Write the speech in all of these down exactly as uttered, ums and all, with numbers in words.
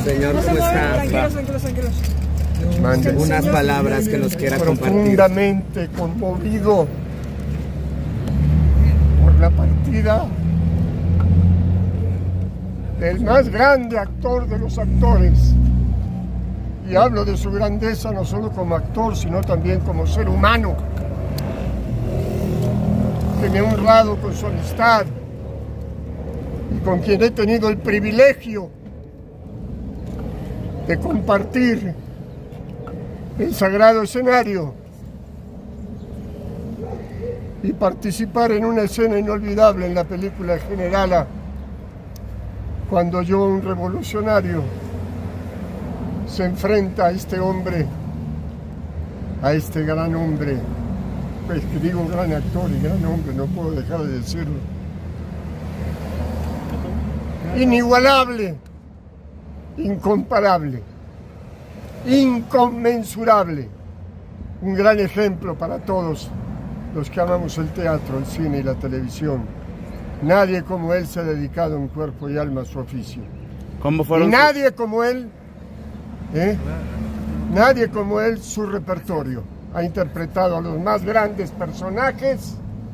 Señor, no se ¿cómo muevan, está? tranquilos, tranquilos, tranquilos. Mande unas palabras que nos quiera compartir. Profundamente conmovido por la partida del más grande actor de los actores. Y hablo de su grandeza no solo como actor, sino también como ser humano, que me ha honrado con su amistad y con quien he tenido el privilegio de compartir el sagrado escenario y participar en una escena inolvidable en la película Generala, cuando yo, un revolucionario, se enfrenta a este hombre, a este gran hombre, pues que digo gran actor y gran hombre, no puedo dejar de decirlo, inigualable, incomparable, inconmensurable, un gran ejemplo para todos los que amamos el teatro, el cine y la televisión. Nadie como él se ha dedicado en cuerpo y alma a su oficio. ¿Cómo fueron? Y nadie como él, ¿eh? nadie como él su repertorio. Ha interpretado a los más grandes personajes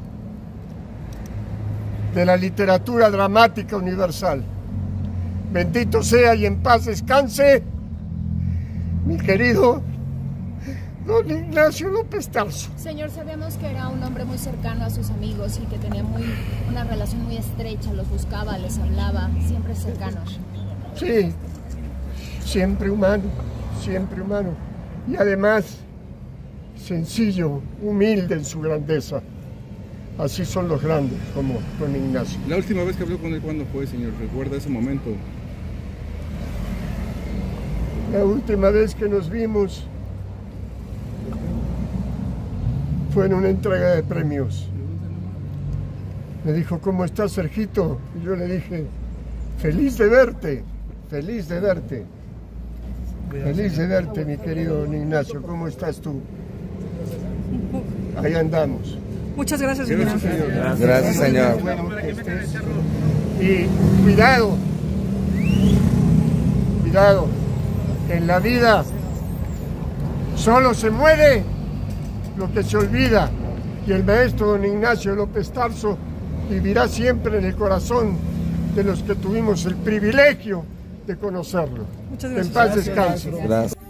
de la literatura dramática universal. Bendito sea y en paz descanse mi querido don Ignacio López Tarso. Señor, sabemos que era un hombre muy cercano a sus amigos y que tenía muy, una relación muy estrecha, los buscaba, les hablaba, siempre cercanos. Sí, siempre humano, siempre humano. Y además, sencillo, humilde en su grandeza. Así son los grandes, como don Ignacio. La última vez que habló con él, ¿cuándo fue, señor? ¿Recuerda ese momento? La última vez que nos vimos fue en una entrega de premios. Me dijo, ¿cómo estás, Sergito? Y yo le dije, feliz de verte, feliz de verte. Feliz de verte, mi querido don Ignacio. ¿Cómo estás tú? Ahí andamos. Muchas gracias, señor. Gracias, gracias, señor. Y cuidado, cuidado, que en la vida solo se muere lo que se olvida, y el maestro don Ignacio López Tarso vivirá siempre en el corazón de los que tuvimos el privilegio de conocerlo. Muchas gracias. En paz descanse. Gracias.